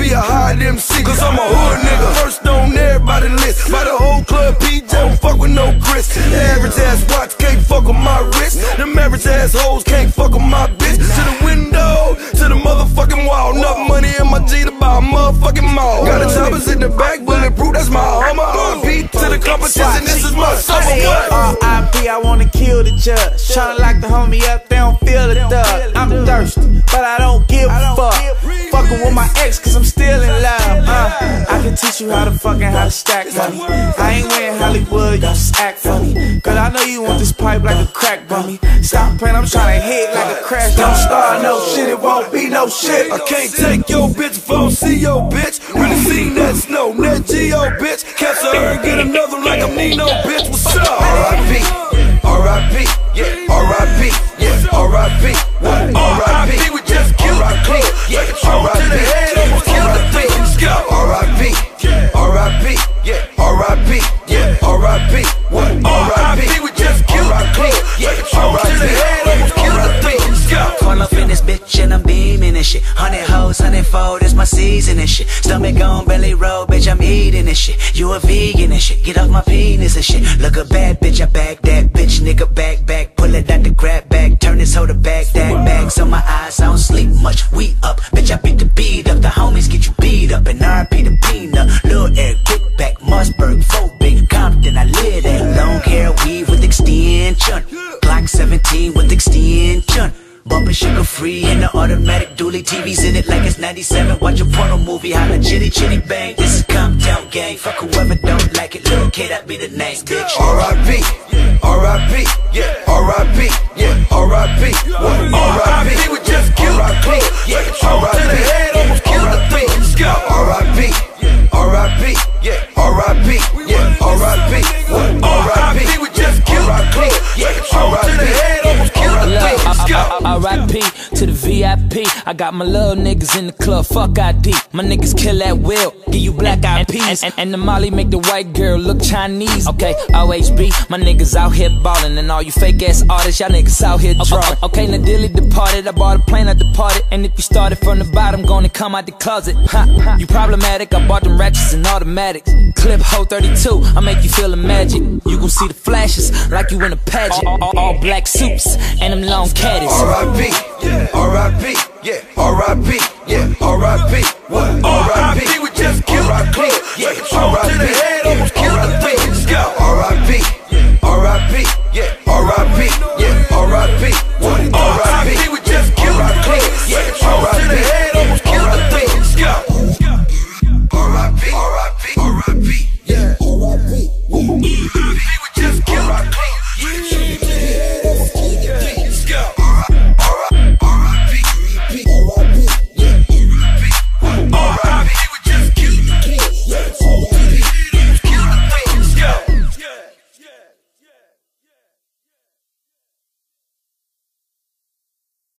be a high MC, cause I'm a hood nigga. First on everybody's list. By the whole club, PJ don't fuck with no grist. The average ass watch can't fuck with my wrist. Them average ass hoes can't fuck with my bitch. To the window, to the motherfucking wall. Enough money in my G to buy a motherfucking mall. Got the choppers in the back, bulletproof, that's my armor. RP to the competition, this is my summer. R.I.P. I wanna kill the judge. Tryna lock the homie up, they don't feel the thug. I'm thirsty, but I don't give a fuck. Fucking with my ex, cause I'm still in love. I can teach you how to stack money. I ain't wearing Hollywood, you just act funny. Cause I know you want this pipe like a crack bummy. Stop playing, I'm tryna hit like a crash. Don't start no shit, it won't be no shit. I can't take your bitch if I don't see your bitch. Really seen that snow, Net Geo bitch. Catch her and get another like I'm Nino bitch. What's up? R.I.P. R.I.P. Yeah, R.I.P. Yeah, R.I.P. What? R.I.P. We just killed the club. Like a troll to the head, almost killed the thing. R.I.P. R.I.P. Yeah, R.I.P. Yeah, R.I.P. What? R.I.P. We just killed the club. Like a troll to the head, almost killed the thing. Call up in this bitch and I'm beaming and shit. 100 hoes, 100 that's my season and shit. Stomach on belly roll, bitch, I'm eating and shit. You a vegan and shit, get off my penis and shit. Look a bad bitch, I bag that bitch, nigga back. Pull it out the grab bag, turn this hoe to bag that bag. So my eyes, I don't sleep much, we up. Bitch, I beat the beat up, the homies get you beat up. And RP the peanut, Lil Eric, Kickback, Mossberg, Phobic, Compton, I live that. Long hair, weave with extension. Glock 17 with extension. Bumpin' sugar free in the automatic dually. TV's in it like it's 97. Watch a porno movie, holla chitty chitty bang. This is Compton gang. Fuck whoever don't like it. Lil' K, that be the name, bitch. R.I.P. R.I.P. Yeah, R.I.P. Yeah, R.I.P. What? R.I.P. We just killed the club. Like a troll to the head, almost killed the thing. R.I.P. R.I.P. Yeah, R.I.P. Yeah, R.I.P. What? R.I.P. We just killed the club. Like a troll to the head, almost killed the thing. R.I.P. to the VIP. I got my little niggas in the club, fuck ID. My niggas kill at will, give you black eyed peas. And the Molly make the white girl look Chinese. Okay, OHB, my niggas out here ballin'. And all you fake ass artists, y'all niggas out here drawing. Okay, now Dilly departed, I bought a plane, I departed. And if you started from the bottom, gonna come out the closet. Ha, you problematic, I bought them ratchets and automatics. Clip Ho 32, I make you feel the magic. You gon' see the flashes like you in a pageant. All black suits and them long caddies. R.I.P. R.I.P.